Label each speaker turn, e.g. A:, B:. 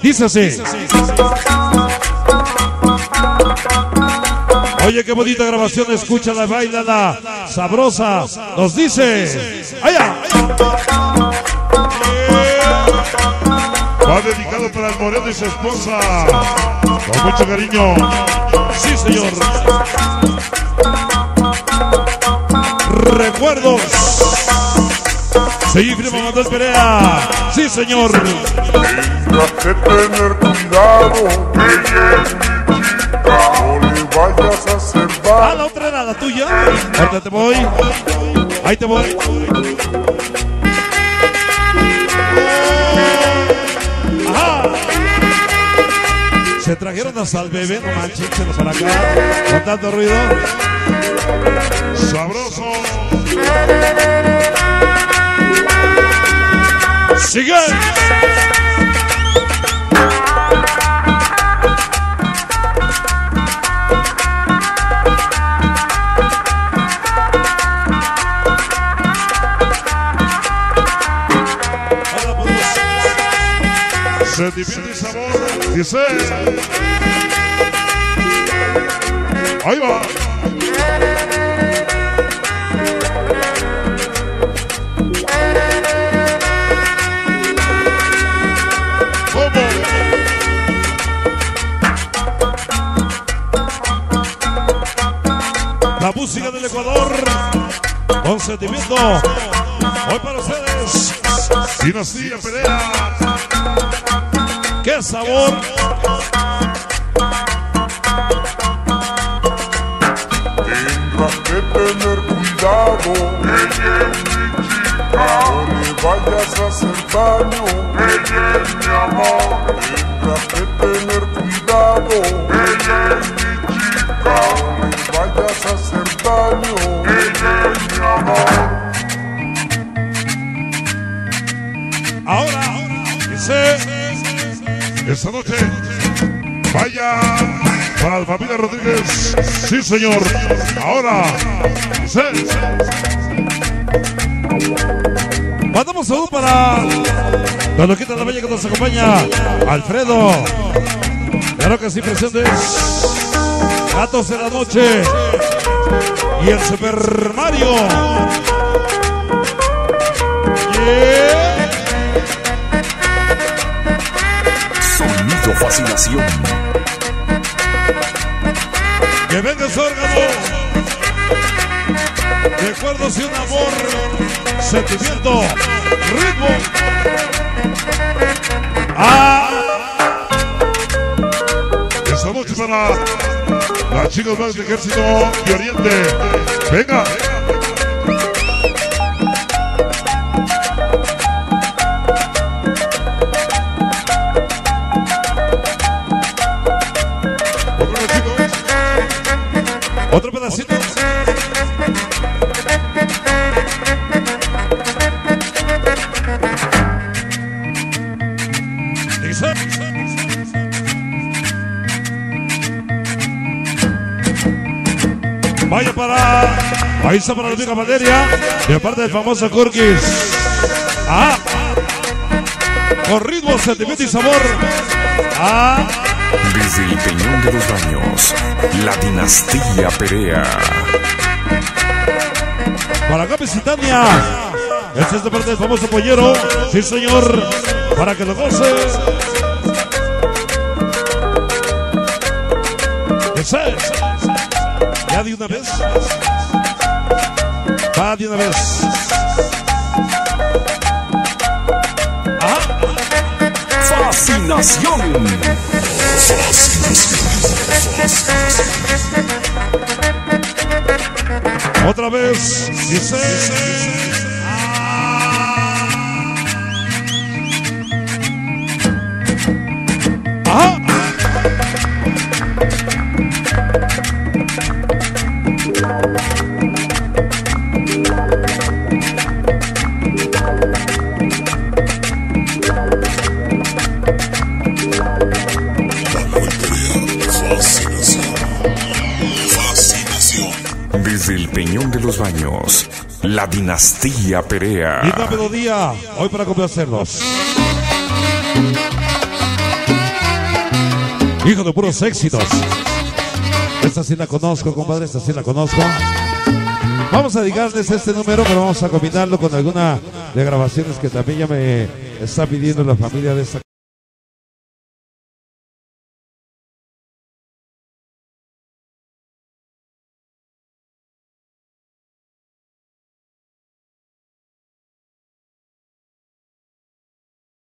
A: Dice así. Oye, qué bonita grabación, escúchala, bailala, sabrosa. Nos dice. ¡Allá!
B: Va dedicado para el Moreno y su esposa. Con mucho cariño.
A: Sí, señor. Recuerdos. Sí, primo Manuel Perea. Sí, señor.
C: Tendrás que tener cuidado, ella es mi chica, no le vayas a hacer daño.
A: Ah, la otra era la tuya. Ahorita te voy. Ahí te voy. Ajá. Se trajeron hasta al bebé, no manches, para acá. Con tanto ruido.
B: Sabroso.
A: ¡Sigue!
B: Sentimiento y sabor. Dice. Ahí va.
A: La música del Ecuador con sentimiento. Hoy para ustedes,
B: Dinastía Perea.
A: ¡qué sabor!
C: Tendrás que tener cuidado, ella es mi chica, no le vayas a hacer daño, ella es mi amor. Tendrás que tener cuidado, ella es mi chica, no le vayas a hacer daño, ella es mi amor.
A: Ahora, dice.
B: Esta noche, vaya para la familia Rodríguez. Sí, señor. Ahora, dice.
A: Mandamos saludos para la loquita de la Bella que nos acompaña, Alfredo. Claro que sí, presentes. Gatos de la Noche y el Super Mario. Yeah.
D: Sonido Fascinación.
A: Que venga su órgano. Recuerdos y un amor, sentimiento, ritmo. Ah.
B: Esta noche para las chicas más del Ejército de Oriente. Venga.
A: Otro pedacito. Dice. Vaya para. Ahí está para la amiga Valeria. De parte del famoso Corquis. Ah. Con ritmo, sentimiento y sabor. Ah.
D: Desde el Peñón de los Baños, la Dinastía Perea.
A: Para acá, Visitania. Este es de parte del famoso pollero. Sí, señor. Para que lo goces. Ese. Ya de una vez. Va de una vez. Ajá.
D: Fascinación.
A: Otra vez. Dice. Ajá.
D: Desde el Peñón de los Baños, la Dinastía Perea.
A: Y una melodía hoy para complacerlos. Hijo de puros éxitos. Esta sí la conozco, compadre, esta sí la conozco. Vamos a dedicarles este número, pero vamos a combinarlo con alguna de grabaciones que también ya me está pidiendo la familia de esta